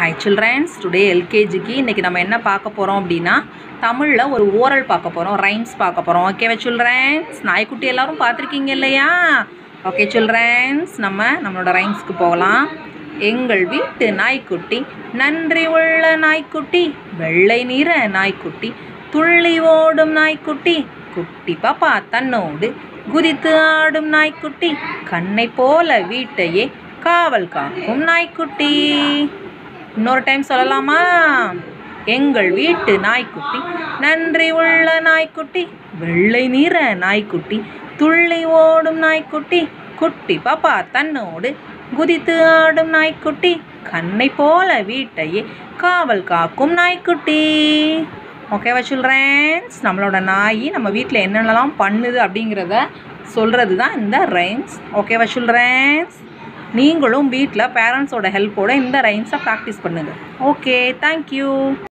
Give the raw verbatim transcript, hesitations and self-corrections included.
Hi children's, today எல்கேஜிக்கு இன்றைக்கி நம்ம என்ன பார்க்க போகிறோம் அப்படின்னா தமிழில் ஒரு ஓரல் பார்க்க போகிறோம், ரைம்ஸ் பார்க்க போகிறோம். ஓகேவா சில்ட்ரன்ஸ்? நாய்க்குட்டி எல்லோரும் பார்த்துருக்கீங்க இல்லையா? ஓகே சில்ட்ரன்ஸ், நம்ம நம்மளோட ரைம்ஸ்க்கு போகலாம். எங்கள் வீட்டு நாய்க்குட்டி நன்றி உள்ள நாய்க்குட்டி, வெள்ளை நிற நாய்க்குட்டி, துள்ளி ஓடும் நாய்க்குட்டி, குட்டி பாப்பா தன்னோடு குதித்து ஆடும் நாய்க்குட்டி, கண்ணை போல வீட்டையே காவல் காக்கும் நாய்க்குட்டி. இன்னொரு டைம் சொல்லலாமா? எங்கள் வீட்டு நாய்க்குட்டி நன்றி உள்ள நாய்க்குட்டி, வெள்ளை நிற நாய்க்குட்டி, துள்ளி ஓடும் நாய்க்குட்டி, குட்டி பாப்பா தன்னோடு குதித்து ஆடும் நாய்க்குட்டி, கண்ணை போல வீட்டையே காவல் காக்கும் நாய்க்குட்டி. ஓகேவா சில்ட்ரன்ஸ்? நம்மளோட நாய் நம்ம வீட்டில் என்னென்னலாம் பண்ணுது அப்படிங்கிறத சொல்கிறது தான் இந்த ரைம்ஸ். ஓகேவா சில்ட்ரன்ஸ்? நீங்களும் வீட்டில் பேரண்ட்ஸோட ஹெல்ப்போட இந்த ரைம்ஸை ப்ராக்டிஸ் பண்ணுங்கள். Okay, thank you.